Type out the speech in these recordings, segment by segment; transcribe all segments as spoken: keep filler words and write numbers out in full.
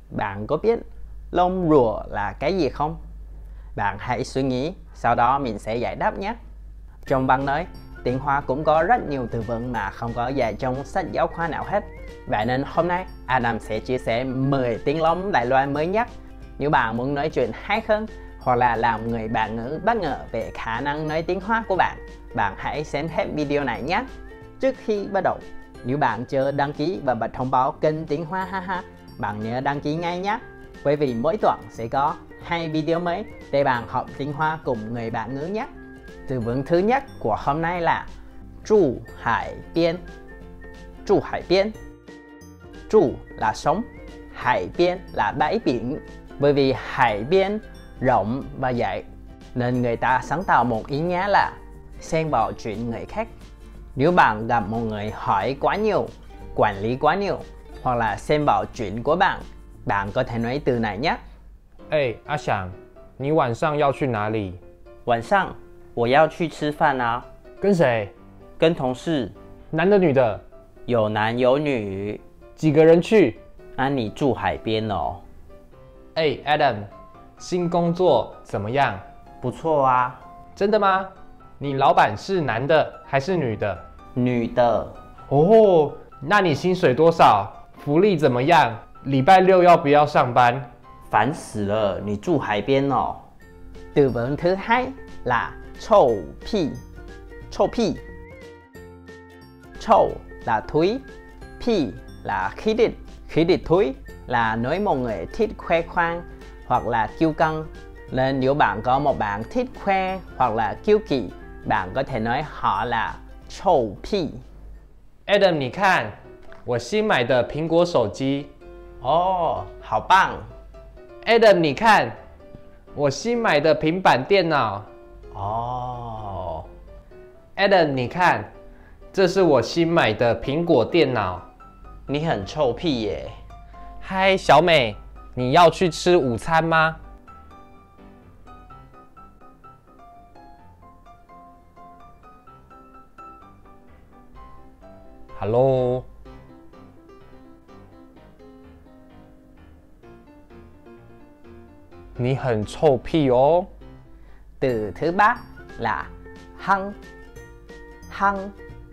Bạn có biết lông rùa là cái gì không? Bạn hãy suy nghĩ, sau đó mình sẽ giải đáp nhé. Trong băng nói, tiếng Hoa cũng có rất nhiều từ vựng mà không có dạy trong sách giáo khoa nào hết. Vậy nên hôm nay Adam sẽ chia sẻ mười tiếng lóng Đài Loan mới nhất. Nếu bạn muốn nói chuyện hay hơn hoặc là làm người bạn ngữ bất ngờ về khả năng nói tiếng Hoa của bạn, bạn hãy xem hết video này nhé. Trước khi bắt đầu, nếu bạn chưa đăng ký và bật thông báo kênh Tiếng Hoa ha ha, bạn nhớ đăng ký ngay nhé. Bởi vì mỗi tuần sẽ có hai video mới để bạn học tiếng Hoa cùng người bạn ngữ nhé. Từ vựng thứ nhất của hôm nay là trụ hải biên. Trụ hải biên. Trụ là sống, hải biên là bãi biển. Bởi vì hải biên rộng và dày nên người ta sáng tạo một ý nghĩa là xen vào chuyện người khác. Nếu bạn gặp một người hỏi quá nhiều, quản lý quá nhiều hoặc là xen vào chuyện của bạn, bạn có thể nói từ này nhé. Ê,阿翔，你晚上要去哪里？ 晚上我要去吃饭啊。 跟谁？ 跟同事。 男的女的？ 有男有女。 几个人去？ 啊，你住海边哦。 哎 ，Adam， 新工作怎么样？ 不错啊。 真的吗？你老板是男的还是女的？ 女的。 哦，那你薪水多少？福利怎么样？礼拜六要不要上班？ 烦死了，你住海边哦。từ vựng thứ hai là臭屁。臭屁。臭là thúi,屁là khí địch. Khí địch thúi là nói một người thích khoe khoang hoặc là kiêu căng. Nên nếu bạn có một bạn thích khoe hoặc là kiêu kỳ, bạn có thể nói họ là臭屁。 Adam， 你看我新买的苹果手机。 哦，好棒。 Adam， 你看我新买的平板电脑。 哦。 Adam， 你看这是我新买的苹果电脑。 你很臭屁耶。 嗨，小美，你要去吃午餐吗？Hello， 你很臭屁哦。 Từ thứ ba là hăng. Hăng.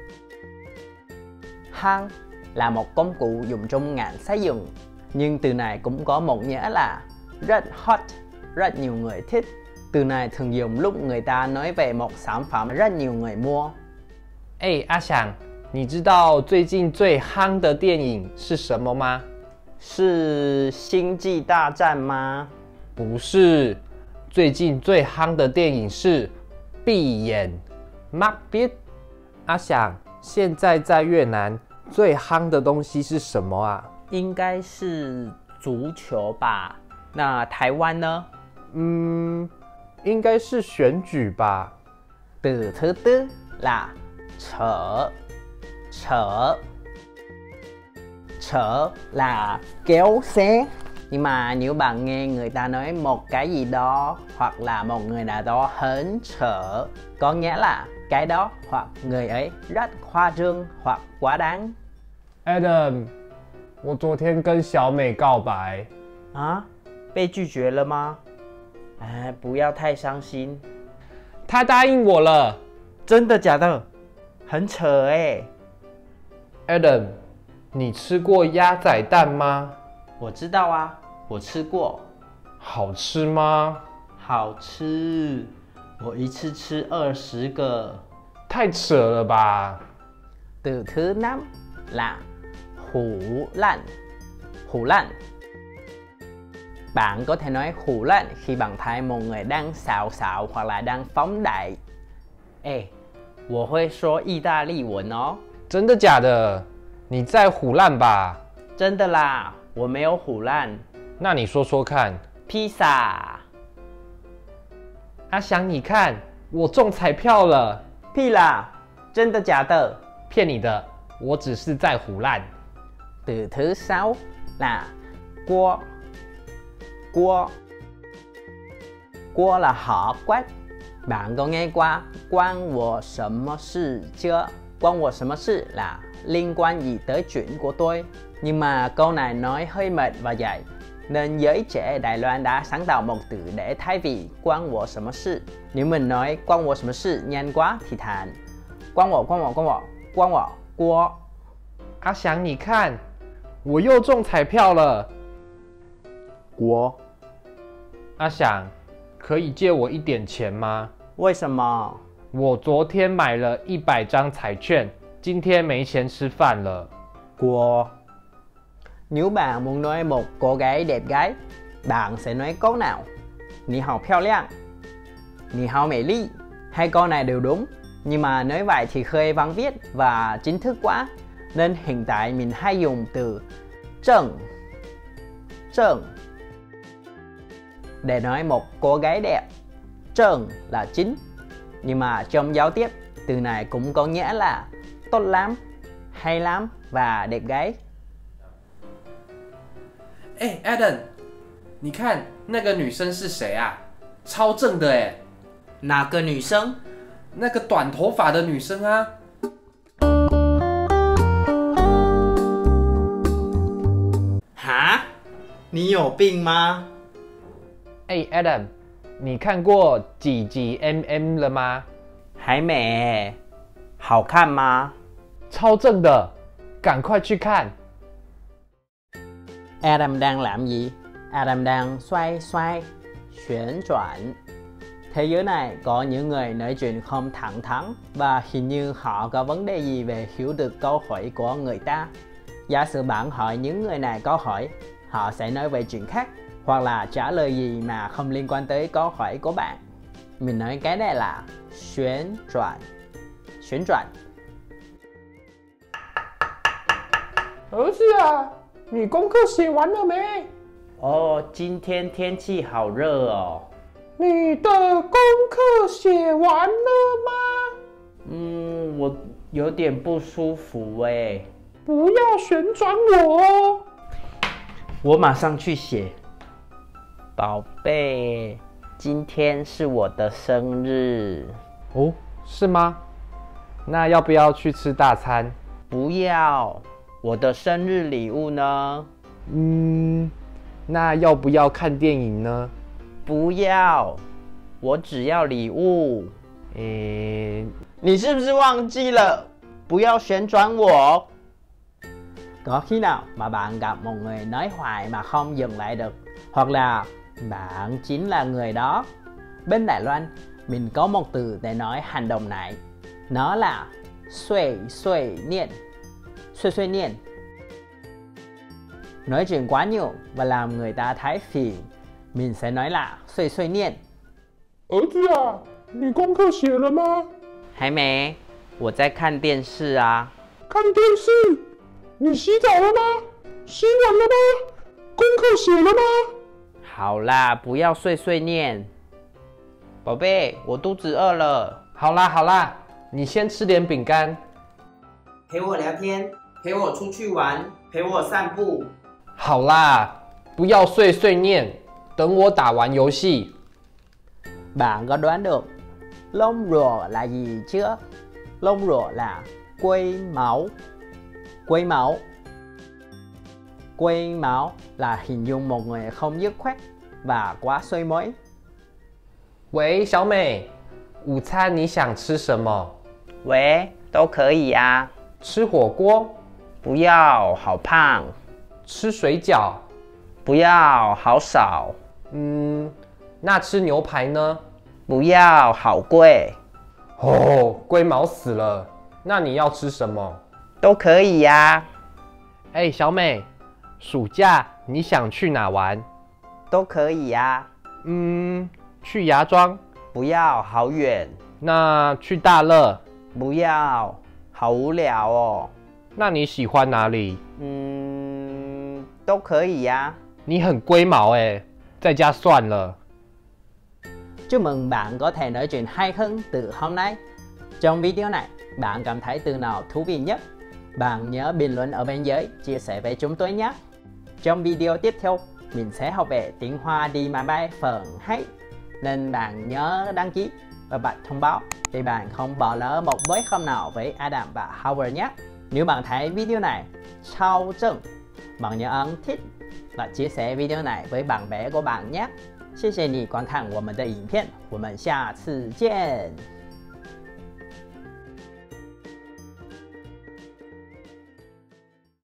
Hăng là một công cụ dùng trong ngành xây dựng, nhưng từ này cũng có một nghĩa là rất hot, rất nhiều người thích. Từ này thường dùng lúc người ta nói về một sản phẩm rất nhiều người mua. 哎，阿翔，你知道最近最夯的电影是什么吗？ 是星际大战吗？ 不是，最近最夯的电影是闭眼 mắt biết。阿翔，现在在越南最夯的东西是什么啊？ 应该是足球吧。那台湾呢？ 嗯，应该是选举吧。 Từ thứ tư là扯.扯.扯là kéo xe. Nhưng mà nếu bạn nghe người ta nói một cái gì đó hoặc là một người nào đó hớn扯, có nghĩa là cái đó hoặc người ấy rất khoa trương hoặc quá đáng. Adam， 我昨天跟小美告白。 啊？被拒绝了吗？哎，不要太伤心。 她答应我了。 真的假的？很扯哎。 Adam， 你吃过鸭仔蛋吗？ 我知道啊，我吃过。 好吃吗？ 好吃，我一次吃二十个。 太扯了吧。 Từ thứ năm là hủ lạnh. Hủ lạnh. Bạn có thể nói hủ lạnh khi bạn thấy một người đang xạo xạo hoặc là đang phóng đại. Ê, 我会说意大利文哦。 真的假的？你在唬烂吧？ 真的啦，我没有唬烂。 那你说说看。 披萨。 阿翔，你看，我中彩票了。 屁啦，真的假的？ 骗你的，我只是在唬烂。 Từ thứ sáu là cua. Cua. Cua là họ quát. Bạn có nghe qua quan wo sầm mơ sự chưa? Quan wo sầm mơ sự là liên quan gì tới chuyện của tôi. Nhưng mà câu này nói hơi mệt và dài. nên giới trẻ Đài Loan đã sáng tạo một từ để thay vì quan我什么事. Nếu mình nói quan我什么事nhanh quá thì thành quan我关我关我关我郭。 阿翔，你看，我又中彩票了。 郭。 阿翔，可以借我一点钱吗？ 为什么？ 我昨天买了一百张彩券，今天没钱吃饭了。 Cô. Nếu bạn muốn nói một cô gái đẹp gái, bạn sẽ nói câu nào? Nì hào漂亮, nì hào mỹ ly. Hai câu này đều đúng, nhưng mà nói vậy thì hơi vắn viết và chính thức quá. Nên hiện tại mình hay dùng từ trần, trần để nói một cô gái đẹp. Trần là chính, nhưng mà trong giao tiếp, từ này cũng có nghĩa là tốt lắm, hay lắm và đẹp gái. 哎 ，Adam， 你看那个女生是谁啊？超正的哎！ 哪个女生？ 那个短头发的女生啊。 哈？你有病吗？ 哎 ，Adam， 你看过几集 M M 了吗？ 还没。好看吗？ 超正的，赶快去看。 Adam đang làm gì? Adam đang xoay xoay, chuyển chuyển. Thế giới này có những người nói chuyện không thẳng thắn và hình như họ có vấn đề gì về hiểu được câu hỏi của người ta. Giả sử bạn hỏi những người này câu hỏi, họ sẽ nói về chuyện khác hoặc là trả lời gì mà không liên quan tới câu hỏi của bạn. Mình nói cái này là chuyển chuyển. Chuyển chuyển. 儿子啊，你功课写完了没？ 哦，今天天气好热哦。 你的功课写完了吗？ 嗯，我有点不舒服哎。 不要旋转我哦。 我马上去写。宝贝，今天是我的生日。 哦，是吗？那要不要去吃大餐？ 不要。我的生日礼物呢？ 嗯，那要不要看电影呢？ 不要，我只要礼物。 诶， 你是不是忘记了？不要旋转我。Có khi nào mà bạn gặp một người nói hoài mà không dừng lại được, hoặc là bạn chính là người đó? Bên Đài Loan, mình có một từ để nói hành động này. Nó là xuôi xuôi niên. Xuôi xuôi niên. Nói chuyện quá nhiều và làm người ta thấy phiền, mình sẽ nói là xuôi xuôi niên. 儿子啊，你功课写了吗？ 还没，我在看电视啊。 看电视？你洗澡了吗？洗碗了吗？功课写了吗？ 好啦，不要碎碎念。宝贝，我肚子饿了。 好啦好啦，你先吃点饼干。 陪我聊天，陪我出去玩，陪我散步。 好啦，不要碎碎念，等我打完游戏。 Bạn có đoán được lông rùa là gì chưa? Lông rùa là quây máu. Quây máu. Quây máu là hình dung một người không dứt khoát và quá xuôi mới. 喂，小美，午餐你想吃什么？ 喂，都可以啊。 吃火锅？ 不要，好胖。 吃水饺？ 不要，好少。 嗯，那吃牛排呢？ 不要，好贵。 哦，龟毛死了。那你要吃什么？ 都可以呀。 哎，小美，暑假你想去哪玩？ 都可以呀。 嗯，去芽庄？ 不要，好远。 那去大乐？ 不要，好无聊哦。 那你喜欢哪里？ 嗯，都可以呀。 你很龟毛哎，在家算了。 Chúc mừng bạn có thể nói chuyện hay hơn từ hôm nay. Trong video này, bạn cảm thấy từ nào thú vị nhất? Bạn nhớ bình luận ở bên dưới, chia sẻ với chúng tôi nhé. Trong video tiếp theo, mình sẽ học về tiếng Hoa đi máy bay phần hai. Nên bạn nhớ đăng ký và bật thông báo để bạn không bỏ lỡ một buổi hôm nào với Adam và Howard nhé. Nếu bạn thấy video này sâu chân, bạn nhớ ấn thích và chia sẻ video này với bạn bè của bạn nhé. 谢谢你观看我们的影片，我们下次见。